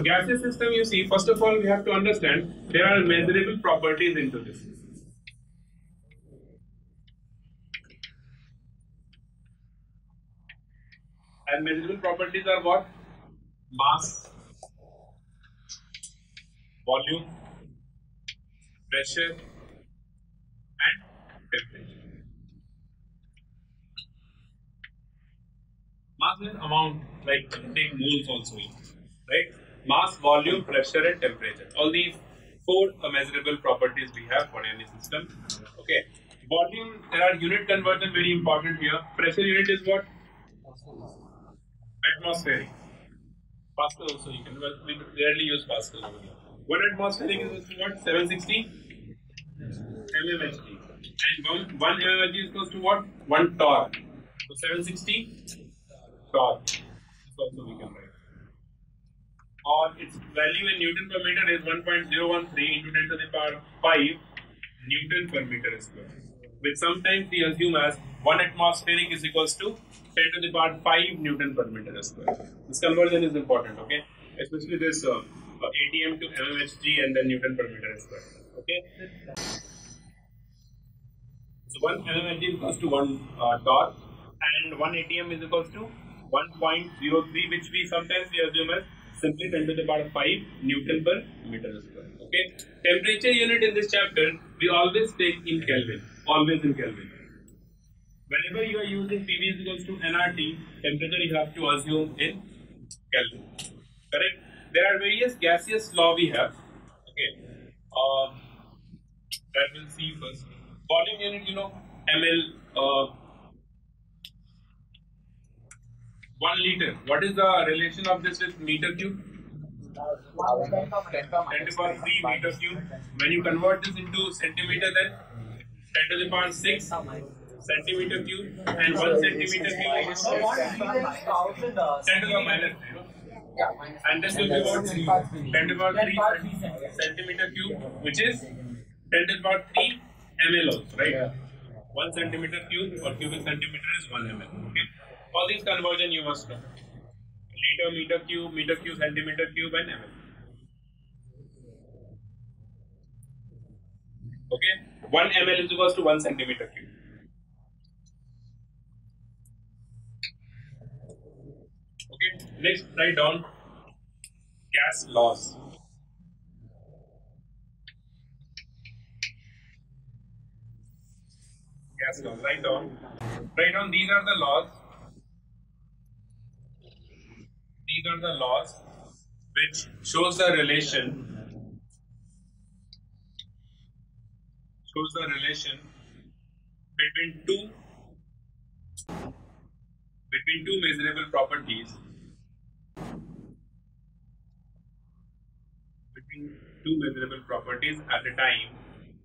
gaseous system, you see, first of all, we have to understand there are measurable properties into this. And measurable properties are what? Mass, volume, pressure, and temperature. Mass is amount, like take moles also, right? Mass, volume, pressure, and temperature. All these four measurable properties we have for any system. Okay. Volume, there are unit conversion very important here. Pressure unit is what? Atmospheric. Pascal also you can, well, we rarely use Pascal over here. 1 atmospheric is what? 760 mmHg. And 1 mmHg is equal to what? 1 torr. So 760 torr. This also we can write. Or its value in Newton per meter is 1.013 into 10 to the power 5 Newton per meter square. Which sometimes we assume as 1 atmospheric is equals to 10 to the power 5 Newton per meter square. This conversion is important, okay? Especially this ATM to mmHg and then Newton per meter square, okay? So 1 mmHg is equals to 1 torr and 1 ATM is equals to 1.03, which we sometimes we assume as simply 10 to the power 5 Newton per meter square, okay? Temperature unit in this chapter, we always take in Kelvin, always in Kelvin. Whenever you are using PV is equals to nRT, temperature you have to assume in Kelvin. Correct? There are various gaseous law we have. Okay. That we'll see first. Volume unit, you know, ml. 1 liter. What is the relation of this with meter cube? 10 to the power 3 meter cube. When you convert this into centimeter, then 10 to the power 6. Centimeter cube and 1 centimeter cube is 10 to the minus 0. And this will be about 10 to the power 3 centimeter cube, which is 10 to the power 3 ml also, right? 1 centimeter cube or cubic centimeter is 1 ml. Okay. All these conversion you must know. Liter, meter cube, centimeter cube, and ml. Okay. 1 ml is equals to 1 centimeter cube. Next, write down gas laws. Gas laws. Write down. These are the laws. These are the laws which shows the relation. Between two measurable properties. Two measurable properties at a time,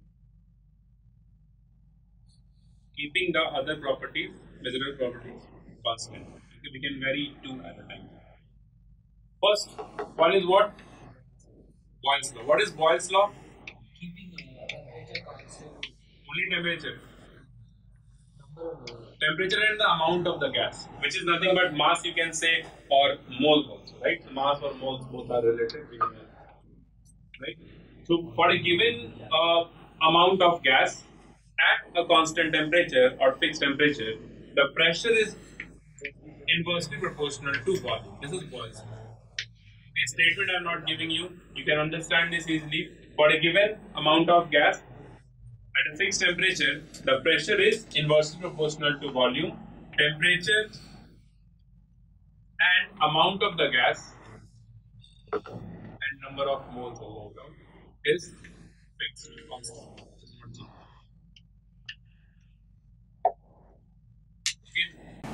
keeping the other properties, measurable properties, constant. We can vary two at a time. First one is what? Boyle's law. What is Boyle's law? Keeping temperature constant. Only temperature. Temperature and the amount of the gas, which is nothing but mass, you can say, or moles also, right? So mass or moles both are related. Right? So for a given amount of gas at a constant temperature or fixed temperature, the pressure is inversely proportional to volume. This is Boyle's law. A statement I am not giving you, you can understand this easily. For a given amount of gas at a fixed temperature, the pressure is inversely proportional to volume, temperature and amount of the gas and number of moles is fixed, constant. Okay.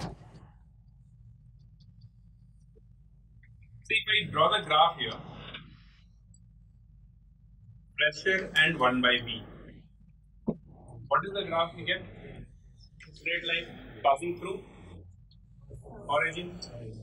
See, if I draw the graph here, pressure and 1 by V. What is the graph we get? Straight line passing through origin.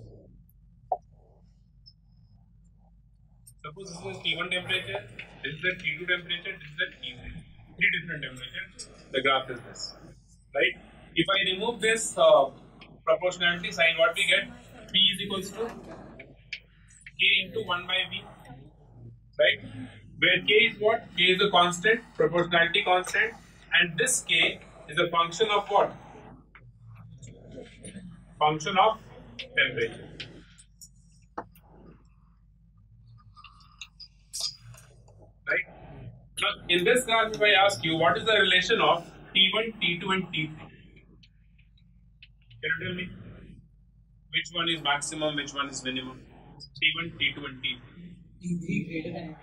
Suppose this is T1 temperature, this is the T2 temperature, this is the T3. 3 different temperatures. The graph is this, right? If I remove this proportionality sign, what we get? P is equals to K into 1 by V, right? Where K is what? K is a constant, proportionality constant, and this K is a function of what? Function of temperature. Right? Now, in this graph, if I ask you, what is the relation of T1, T2, and T3? Can you tell me? Which one is maximum, which one is minimum? T1, T2, and T3. T3 greater than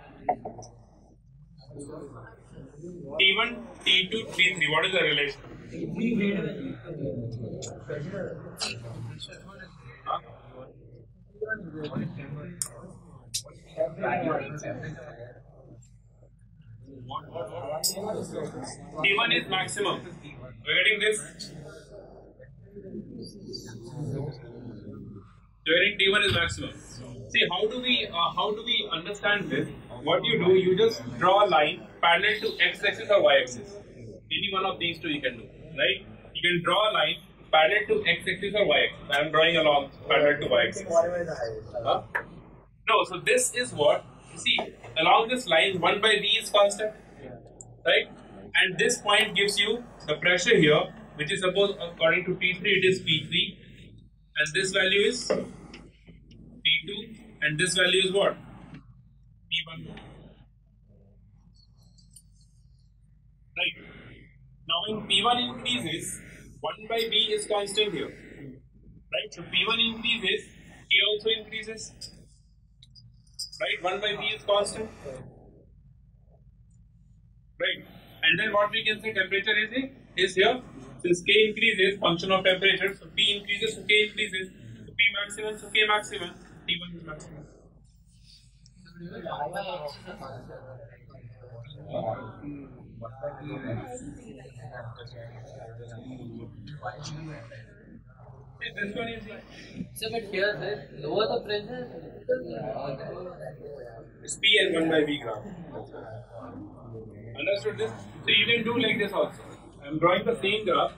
T1, T2, T3. What is the relation? T3 greater than Huh? T1 is maximum. We're getting this? During T1 is maximum. See, how do we understand this? What you do, you just draw a line parallel to x-axis or y-axis. Any one of these two you can do, right? You can draw a line parallel to x-axis or y-axis. I am drawing along parallel to y-axis. Huh? No, so this is what, you see, along this line 1 by V is constant, right? And this point gives you the pressure here, which is suppose according to T3 it is P3, and this value is P2, and this value is what? P1. Right. Now when P1 increases, 1 by V is constant here. Right? So P1 increases, K also increases. Right? 1 by V is constant. Right. And then what we can say temperature is here. Since K increases, function of temperature, so P increases, so K increases. So P maximum, so K maximum. T1 is maximum. This one is here. So, but here, lower the pressure. It's P and 1 by V graph. Understood this? So you can do like this also. I am drawing the same graph.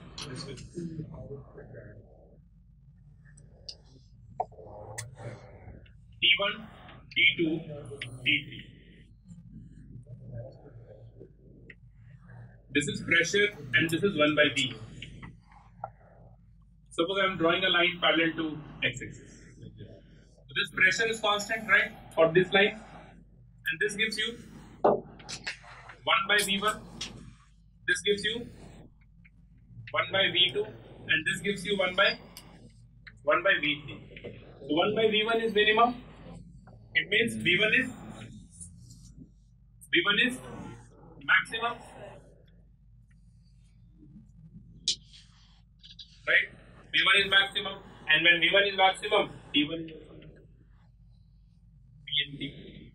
T1, T2, T3. This is pressure and this is 1 by V. Suppose I am drawing a line parallel to x-axis. So this pressure is constant, right, for this line, and this gives you 1 by V1. This gives you 1 by V2, and this gives you 1 by V3. So 1 by V1 is minimum. It means V1 is maximum. Right? V1 is maximum, and when V1 is maximum, T1 is P and T.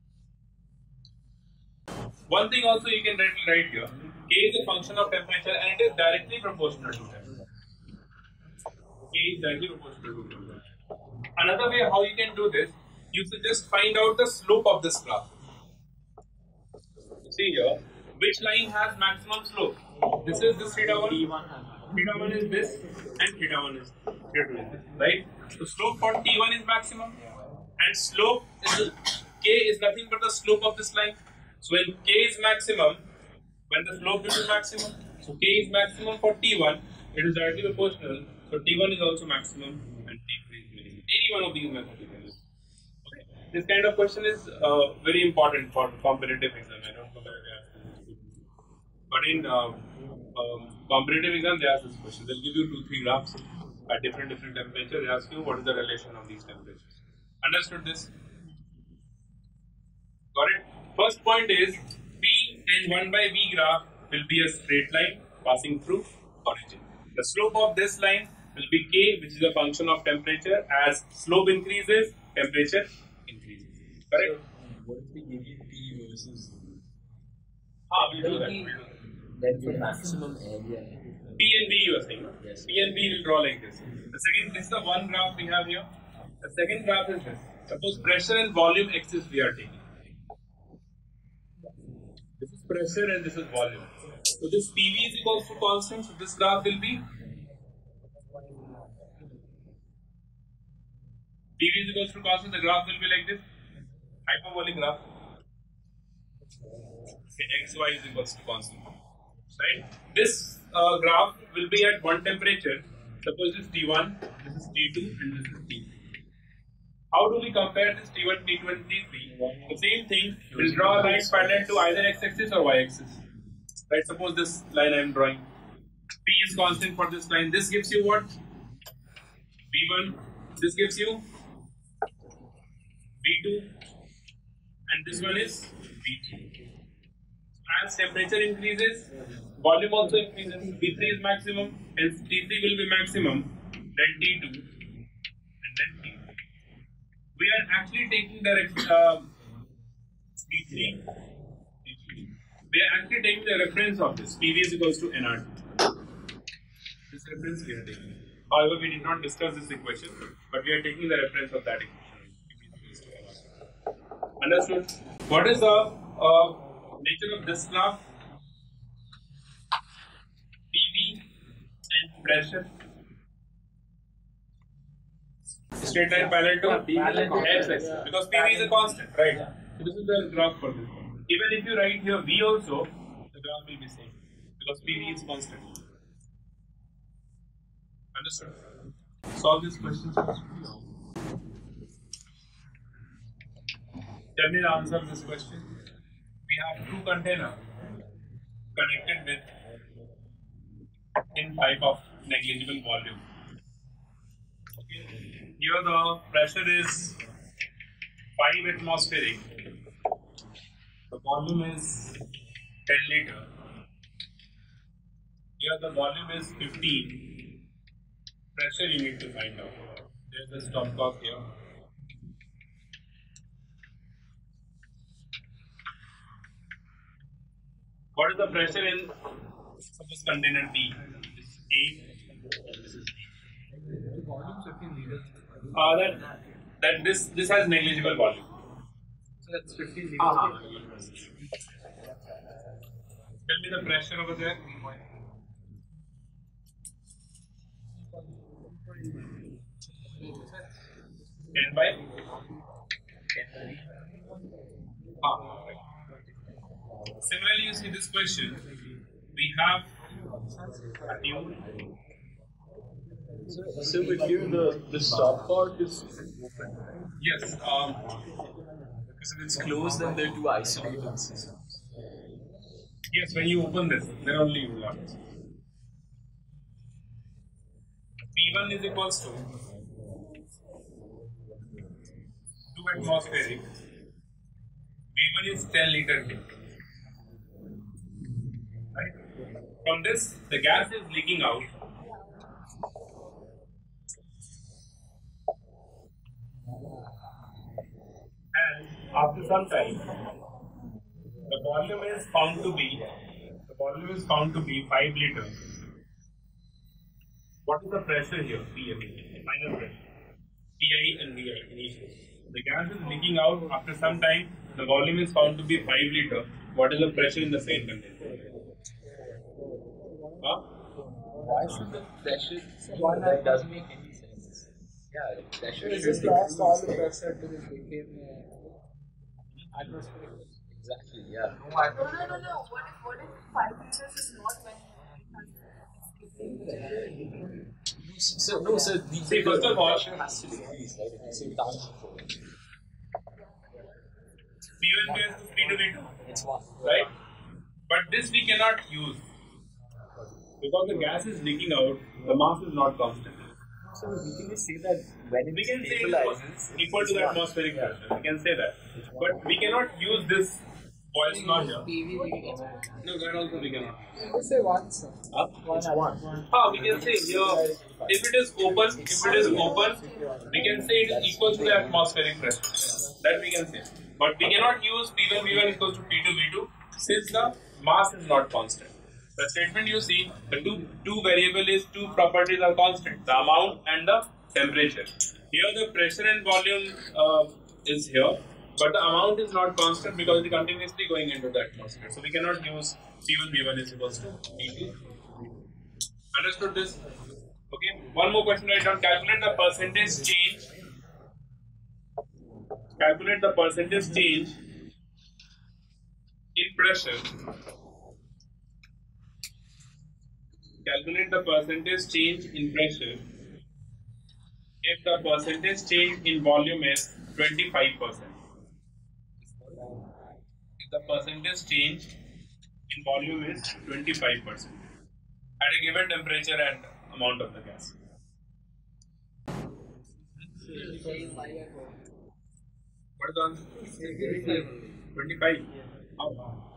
One thing also you can write here, K is a function of temperature and it is directly proportional to temperature. K is directly proportional to temperature. Another way how you can do this, you should just find out the slope of this graph. See here, which line has maximum slope? This is this theta 1. Theta 1 is this, and theta 1 is theta 2 is this, right? So slope for T1 is maximum, and slope is K is nothing but the slope of this line. So when K is maximum, when the slope is maximum, so K is maximum for T1, it is directly proportional. So T1 is also maximum, and T3 is minimum. Any one of these methods you can use. Okay. This kind of question is very important for competitive exam. I don't know whether they ask this, but in competitive exam they ask this question. They'll give you 2-3 graphs at different temperature. They ask you what is the relation of these temperatures. Understood this? Got it? First point is P and 1 by V graph will be a straight line passing through origin. The slope of this line will be K, which is a function of temperature. As slope increases, temperature increases. Correct? What if we give you P versus? We'll do that. Then the maximum area. P and V you are saying? No? Yes. P and V will draw like this. The second, this is the one graph we have here. The second graph is this. Suppose pressure and volume axis we are taking. This is pressure and this is volume. So this PV is equals to constant. So this graph will be PV is equals to constant, the graph will be like this, hyperbolic graph. Okay, xy is equals to constant. Right? This graph will be at one temperature. Suppose this is T1, this is T2, and this is T3. How do we compare this T1, T2, and T3? The same thing, we'll draw a line parallel to either x-axis or y-axis. Right? Suppose this line I am drawing. P is constant for this line. This gives you what? V1. This gives you V2. And this one is V3. As temperature increases, volume also increases. V3 is maximum, hence T3 will be maximum, then T2, and then T4. We are actually taking the T3. We are actually taking the reference of this. PV is equals to NR. This reference we are taking. However, we did not discuss this equation, but we are taking the reference of that equation. Understood? What is the nature of this graph? PV and pressure. Straight line parallel to x-axis, because PV is a constant, right? So this is the graph for this one. Even if you write here V also, the graph will be same because PV is constant. Understood? Solve this question. Tell me the answer to this question. We have two containers connected with in type of negligible volume. Okay. Here the pressure is 5 atmospheric. The volume is 10 liter. Here the volume is 15. Pressure you need to find out. There is a stopcock here. What is the pressure in suppose container B? This is A. This is B. This has negligible volume. So that's 15 liters. Tell me the pressure over there. 10 by 10. Similarly, you see this question. We have a tube. So with here the stop part is open. Yes. Because if it's closed, then they're two isolated systems. Yes, when you open this, then only you will have this. P1 is equals to 2 atmospheric. V1 is 10 liter. Right? From this, the gas is leaking out. And after some time, the volume is found to be 5 liters. What is the pressure here? PM, final pressure. PI and VI initial. The gas is leaking out. After some time, the volume is found to be 5 liters. What is the pressure in the same container? Huh? Why should the pressure? That doesn't make any sense. Yeah, pressure is Just lost all the pressure to this became atmospheric. exactly, yeah. No. What if 5 liters is not when No, sir. See, first of all, pressure has to decrease, right? If you say tangent flow, P1 is P2 V2, it's one. right? But this we cannot use because the gas is leaking out. The mass is not constant. So we can just say that when We it can say stabilizes, it's equal to the atmospheric pressure. We can say that, but we cannot use this Boyle's law here. PV we can No, that also we cannot. Let's say one, sir. Huh? it's one. We can say here, if it is open, we can say it is equal to the atmospheric pressure. That we can say. But we cannot use P1 V1 equals to P2 V2 since the mass is not constant. The statement you see, the two properties are constant, the amount and the temperature. Here the pressure and volume is here, but the amount is not constant because it is continuously going into the atmosphere. So we cannot use P1 V1 is equals to P2. Understood this? Okay. One more question write down. Calculate the percentage change calculate the percentage change in pressure. Calculate the percentage change in pressure if the percentage change in volume is 25%. If the percentage change in volume is 25% at a given temperature and amount of the gas. What is the answer? 25. How?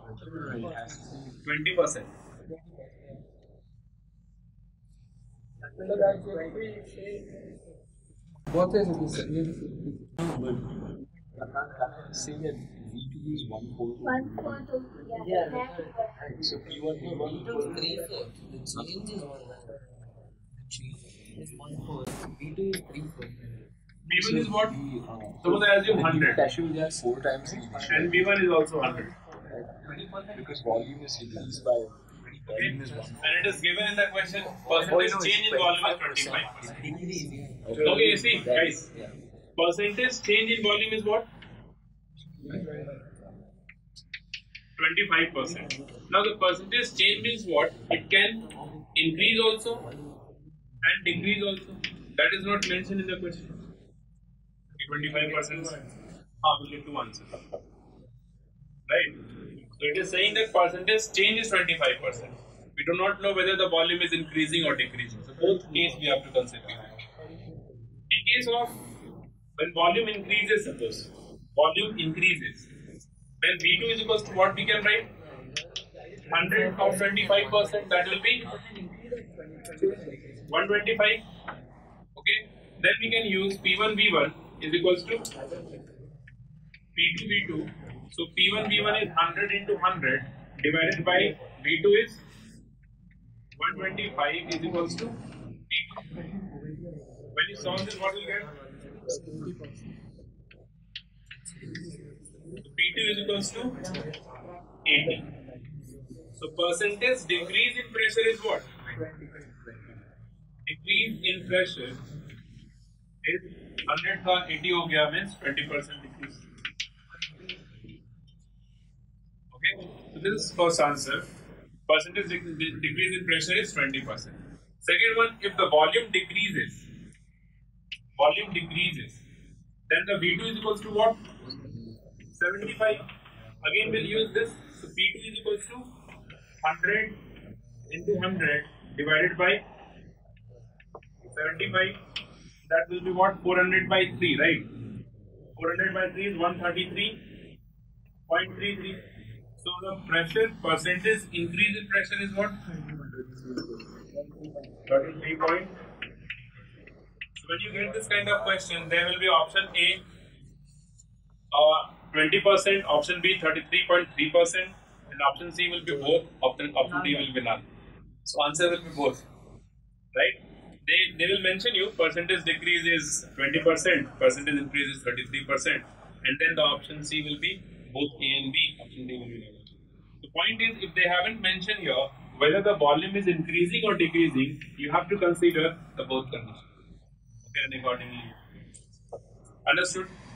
20%. Both ways will be Say that V2 is 1/4. 1/4. Yeah. So P1 is 1/4. 3/4. The change is 1/4. The change is 1/4. V2 is 3/4. V1 is what? Suppose I assume 100. Pressure will be 4 times the initial. And V1 is also 100. Because volume is increased by volume is 1. And it is given in the question, percentage change in volume is 25%. Okay, see, guys. Percentage change in volume is what? 25%. Now the percentage change means what? It can increase also and decrease also. That is not mentioned in the question. 25%. We'll get to answer. Right? So it is saying that percentage change is 25%. We do not know whether the volume is increasing or decreasing. So both cases we have to consider. In case of when volume increases, suppose volume increases, when V2 is equals to what we can write? 100 of 25%, that will be 125. Okay, then we can use P1 V1 is equals to P2 V2. So P1 V1 is 100 into 100 divided by V2 is 125 is equals to P2. When you solve this, what will you get? P2 is equals to 80. So percentage decrease in pressure is what? Decrease in pressure is 100 का 80 हो गया means 20% decrease. Okay, so this is first answer. Percentage decrease in pressure is 20%. Second one, if the volume decreases, then the V2 is equals to what? 75. Again we'll use this. So P2 is equals to 100 into 100 divided by 75. That will be what? 400 by 3, right? 400 by 3 is 133.33. So the pressure percentage increase in pressure is what? 33 point. So when you get this kind of question, there will be option A 20%, option B 33.3%, and option C will be both. Option D will be none. So answer will be both, right? They will mention you percentage decrease is 20%, percentage increase is 33%, and then the option C will be both A and B. Option D will be none. The point is, if they haven't mentioned here whether the volume is increasing or decreasing, you have to consider the both conditions. Okay, and accordingly. Understood?